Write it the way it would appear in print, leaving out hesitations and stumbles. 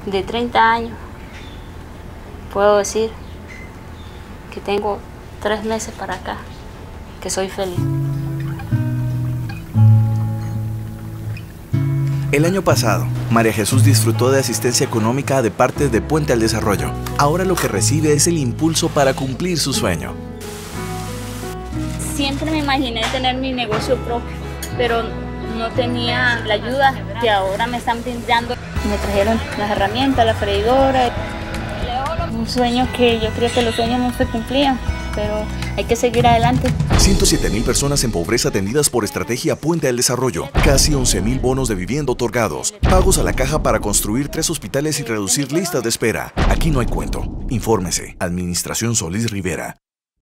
de 30 años, puedo decir que tengo 3 meses para acá, que soy feliz. El año pasado, María Jesús disfrutó de asistencia económica de parte de Puente al Desarrollo. Ahora lo que recibe es el impulso para cumplir su sueño. Siempre me imaginé tener mi negocio propio, pero no tenía la ayuda que ahora me están brindando. Me trajeron las herramientas, la freidora. Un sueño que yo creía que los sueños no se cumplían, pero hay que seguir adelante. 107.000 personas en pobreza atendidas por Estrategia Puente al Desarrollo. Casi 11.000 bonos de vivienda otorgados. Pagos a la caja para construir 3 hospitales y reducir listas de espera. Aquí no hay cuento. Infórmese. Administración Solís Rivera.